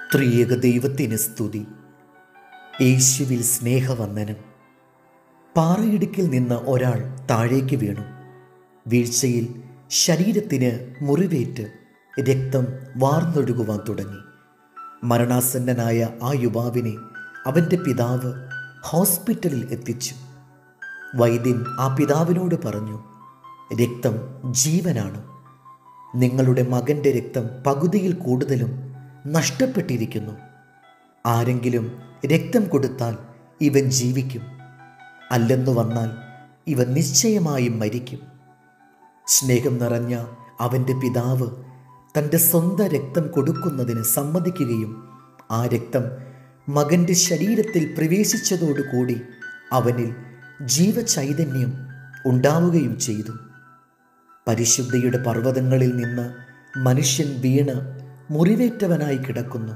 ത്രിയേക ദൈവത്തിന് സ്തുതി. യേശുവിൽ സ്നേഹവന്ദനം. പാറയിടുക്കിൽ നിന്ന് ഒരാൾ താഴേക്ക് വീണു. വീഴ്ചയിൽ ശരീരത്തിന് മുറിവേറ്റ് രക്തം വാർന്നൊഴുകുവാൻ തുടങ്ങി. മരണാസന്നനായ ആ യുവാവിനെ അവൻ്റെ പിതാവ് ഹോസ്പിറ്റലിൽ എത്തിച്ചു. വൈദ്യൻ ആ പിതാവിനോട് പറഞ്ഞു, രക്തം ജീവനാണ്. നിങ്ങളുടെ മകൻ്റെ രക്തം പകുതിയിൽ കൂടുതലും നഷ്ടപ്പെട്ടിരിക്കുന്നു. ആരെങ്കിലും രക്തം കൊടുത്താൽ ഇവൻ ജീവിക്കും, അല്ലെന്നു വന്നാൽ ഇവൻ നിശ്ചയമായും മരിക്കും. സ്നേഹം നിറഞ്ഞ അവൻ്റെ പിതാവ് തൻ്റെ സ്വന്തം രക്തം കൊടുക്കുന്നതിന് സമ്മതിക്കുകയും ആ രക്തം മകൻ്റെ ശരീരത്തിൽ പ്രവേശിച്ചതോടുകൂടി അവനിൽ ജീവചൈതന്യം ഉണ്ടാവുകയും ചെയ്തു. പരിശുദ്ധിയുടെ പർവ്വതങ്ങളിൽ നിന്ന് മനുഷ്യൻ വീണ് മുറിവേറ്റവനായി കിടക്കുന്നു.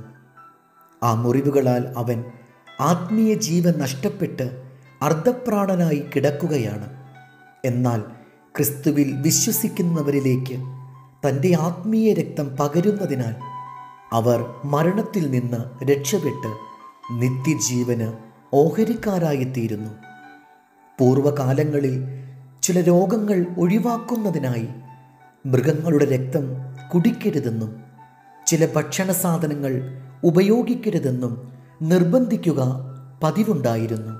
ആ മുറിവുകളാൽ അവൻ ആത്മീയ ജീവൻ നഷ്ടപ്പെട്ട് അർദ്ധപ്രാണനായി കിടക്കുകയാണ്. എന്നാൽ ക്രിസ്തുവിൽ വിശ്വസിക്കുന്നവരിലേക്ക് തൻ്റെ ആത്മീയ രക്തം പകരുന്നതിനാൽ അവർ മരണത്തിൽ നിന്ന് രക്ഷപ്പെട്ട് നിത്യജീവന് ഓഹരിക്കാരായിത്തീരുന്നു. പൂർവകാലങ്ങളിൽ ചില രോഗങ്ങൾ ഒഴിവാക്കുന്നതിനായി മൃഗങ്ങളുടെ രക്തം കുടിക്കരുതെന്നും ചില ഭക്ഷണ സാധനങ്ങൾ ഉപയോഗിക്കരുതെന്നും നിർബന്ധിക്കുക പതിവുണ്ടായിരുന്നു.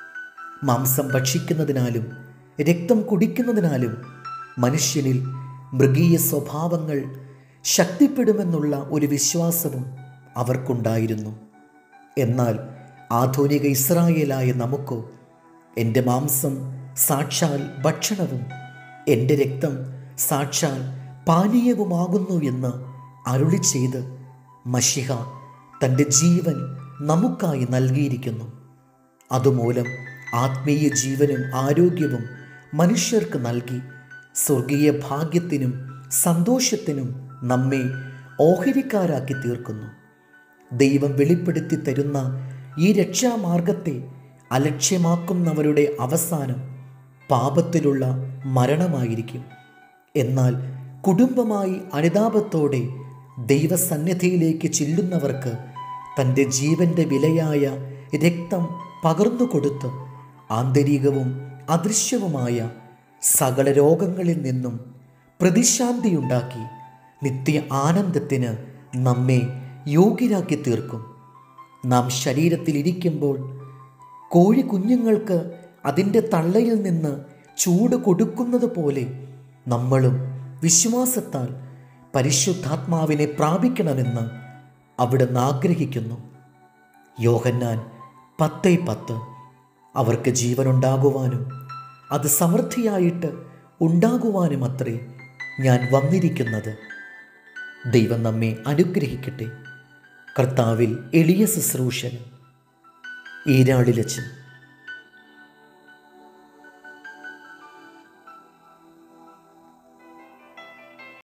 മാംസം ഭക്ഷിക്കുന്നതിനാലും രക്തം കുടിക്കുന്നതിനാലും മനുഷ്യനിൽ മൃഗീയ സ്വഭാവങ്ങൾ ശക്തിപ്പെടുമെന്നുള്ള ഒരു വിശ്വാസവും അവർക്കുണ്ടായിരുന്നു. എന്നാൽ ആധുനിക ഇസ്രായേലായ നമുക്കോ എൻ്റെ മാംസം സാക്ഷാൽ ഭക്ഷണവും എൻ്റെ രക്തം സാക്ഷാൽ പാനീയവുമാകുന്നു എന്ന് അരുളി ചെയ്ത് മശിഹ തൻ്റെ ജീവൻ നമുക്കായി നൽകിയിരിക്കുന്നു. അതുമൂലം ആത്മീയ ജീവനും ആരോഗ്യവും മനുഷ്യർക്ക് നൽകി സ്വർഗീയ ഭാഗ്യത്തിനും സന്തോഷത്തിനും നമ്മെ ഓഹരിക്കാരാക്കി തീർക്കുന്നു. ദൈവം വെളിപ്പെടുത്തി തരുന്ന ഈ രക്ഷാമാർഗത്തെ അലക്ഷ്യമാക്കുന്നവരുടെ അവസാനം പാപത്തിലുള്ള മരണമായിരിക്കും. എന്നാൽ കുടുംബമായി അനുതാപത്തോടെ ദൈവസന്നിധിയിലേക്ക് ചെല്ലുന്നവർക്ക് തൻ്റെ ജീവൻ്റെ വിലയായ രക്തം പകർന്നു കൊടുത്ത് ആന്തരികവും അദൃശ്യവുമായ സകല രോഗങ്ങളിൽ നിന്നും പ്രതിശാന്തിയുണ്ടാക്കി നിത്യ ആനന്ദത്തിന് നമ്മെ യോഗ്യരാക്കി തീർക്കും. നാം ശരീരത്തിലിരിക്കുമ്പോൾ കോഴി കുഞ്ഞുങ്ങൾക്ക് അതിൻ്റെ തള്ളയിൽ നിന്ന് ചൂട് കൊടുക്കുന്നത് പോലെ നമ്മളും വിശ്വാസത്താൽ പരിശുദ്ധാത്മാവിനെ പ്രാപിക്കണമെന്ന് അവിടുന്ന് ആഗ്രഹിക്കുന്നു. യോഹന്നാൻ 10:10. അവർക്ക് ജീവനുണ്ടാകുവാനും അത് സമൃദ്ധിയായിട്ട് ഉണ്ടാകുവാനും അത്രേ ഞാൻ വന്നിരിക്കുന്നത്. ദൈവം നമ്മെ അനുഗ്രഹിക്കട്ടെ. കർത്താവിൽ എളിയ ശുശ്രൂഷൻ, ഈരാളിലച്ചൻ.